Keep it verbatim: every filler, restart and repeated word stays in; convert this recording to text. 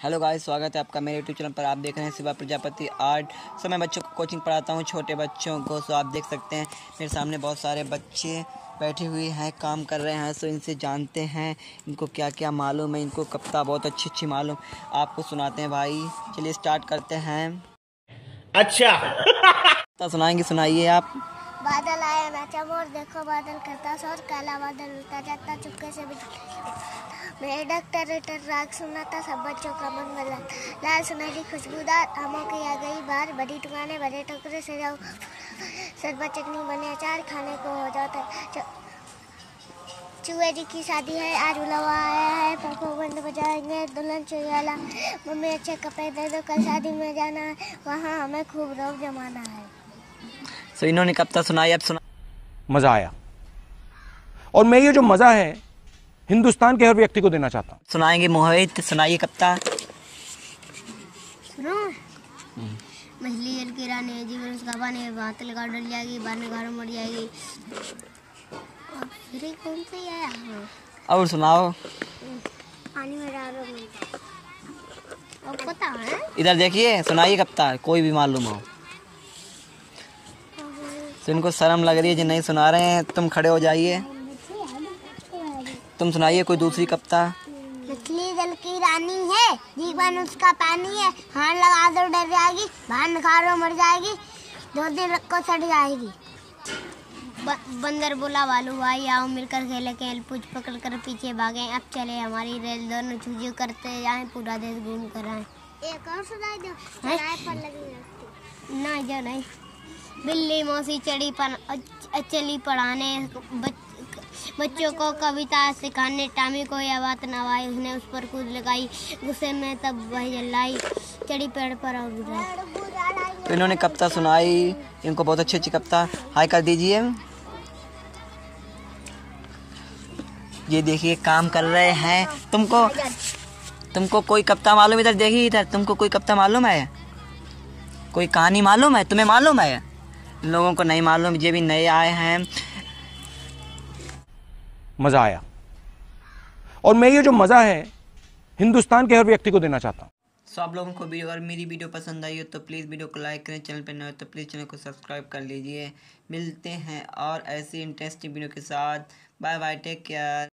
Hello guys, स्वागत है आपका मेरे यूट्यूब चैनल पर। आप देख रहे हैं शिवा प्रजापति आर्ट। सो मैं बच्चों को कोचिंग पढ़ाता हूँ, छोटे बच्चों को। सो आप देख सकते हैं मेरे सामने बहुत सारे बच्चे बैठे हुए हैं, काम कर रहे हैं। सो इनसे जानते हैं इनको क्या क्या मालूम है। इनको कविता बहुत अच्छी अच्छी मालूम, आपको सुनाते हैं भाई। चलिए स्टार्ट करते हैं। अच्छा तो सुनाएंगे, सुनाइए आप। बादल आया नाचा मोर, देखो बादल करता शोर, काला बादल उड़ता जाता चुपके से मेरे डॉक्टर रेटर राग सुनाता, सब बच्चों का मन बदला। लाल सुनहरी खुशबूदार आमों की आ गई बाहर, बड़ी दुकानें बड़े टोकरे से जाओ, सरबा चटनी बने अचार खाने को हो जाता है। चूहे जी की शादी है, आज बुलावा आया है, पंखों बंद बजाएंगे दुल्हन चुयाला। मम्मी अच्छे कपड़े दे दो, कल शादी में जाना है, वहाँ हमें खूब रोब जमाना है। सो इन्होंने कविता सुनाई, अब सुना। मजा आया, और मैं ये जो मजा है हिंदुस्तान के हर व्यक्ति को देना चाहता हूँ। सुनाएंगे मोहित, सुनाइए कविता। सुनो, मछली जल की रानी है, जीवन उसका पानी है, बात लगा डल जाएगी, बाहर में घर मर जाएगी। फिर कौन सा आया? और सुनाओ। पानी में डालो, और पता है इधर देखिए, सुनाइए कविता, कोई भी मालूम हो। तो इनको शर्म लग रही है जो नहीं सुना रहे हैं। तुम खड़े हो जाइए, तुम सुनाइए कोई दूसरी कविता। मछली जल की रानी है, जीवन उसका पानी है, हाथ लगा दो डर जाएगी, बाहर निकालो मर जाएगी, दो दिन रखो सड़ जाएगी। ब, बंदर बोला वालू भाई आओ मिलकर खेले, खेल पूछ पकड़ कर पीछे भागे, अब चले हमारी रेल, दोनों चूजू करते जाएं, पूरा देश घूम कर आए। एक और सुनाई दो, पर लगी ना जो नहीं। बिल्ली मौसी चढ़ी पर चली पढ़ाने, बच, बच्चों को कविता सिखाने, टामी को यह बात न आई, उसने उस पर कूद लगाई, गुस्से में तब वह जलाई, चढ़ी पेड़ पर और गिराई। तो इन्होंने कविता सुनाई, इनको बहुत अच्छी अच्छी कविता। हाय कर दीजिए। ये देखिए काम कर रहे हैं। तुमको तुमको कोई कविता मालूम? इधर देखिए, इधर तुमको कोई कविता मालूम है? कोई कहानी मालूम है? तुम्हें मालूम है? इन लोगों को नहीं मालूम, ये भी नए आए हैं। मजा आया, और मैं ये जो मजा है हिंदुस्तान के हर व्यक्ति को देना चाहता हूँ। सो आप लोगों को वीडियो, अगर मेरी वीडियो पसंद आई हो तो प्लीज़ वीडियो को लाइक करें, चैनल पर नए हो तो प्लीज़ चैनल को सब्सक्राइब कर लीजिए। मिलते हैं और ऐसी इंटरेस्टिंग वीडियो के साथ। Bye bye, take care.